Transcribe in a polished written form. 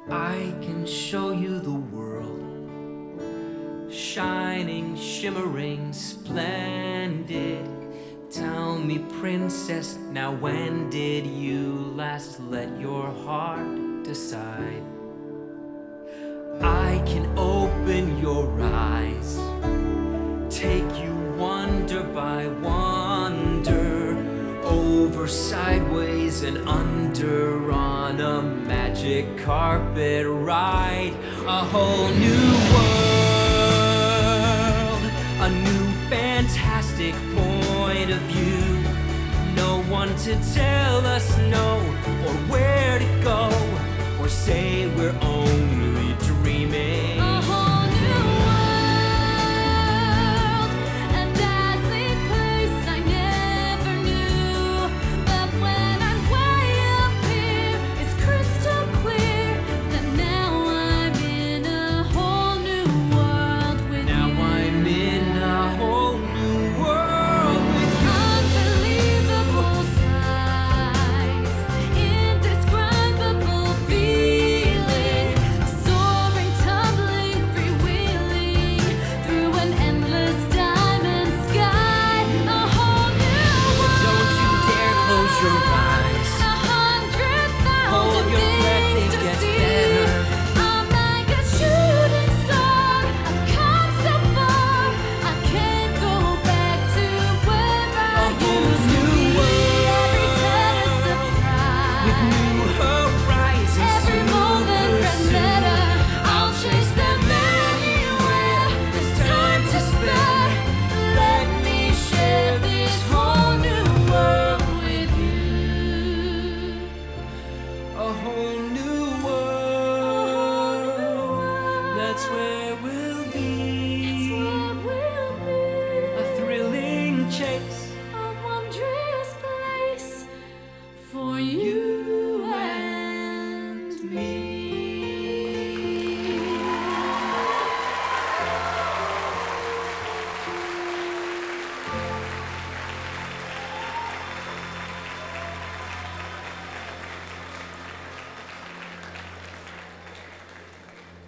I can show you the world, shining, shimmering, splendid. Tell me, princess, now when did you last let your heart decide? I can open your eyes, take you wonder by wonder, over, sideways, and under, on a magic carpet ride. A whole new world, a new fantastic point of view. No one to tell us no, or where to go, or say we're only dreaming. A whole new world, a dazzling place I never knew. But when I'm way up here, it's crystal clear that now I'm in a whole new world with you. Now I'm in a whole new world with you. Unbelievable sights, indescribable feeling, soaring, tumbling, freewheeling through an endless diamond sky. A whole new world. Don't you dare close your eyes. 100,000 Hold your breath, things it to gets see. better. I'm like a shooting star. I've come so far. I can't go back to where I whole used to new be. world. Every turn a surprise. With new horizons Every to moment red pursue. letter. I'll chase them anywhere. There's time to spare. Let me share this whole new world with you. A whole new world. That's where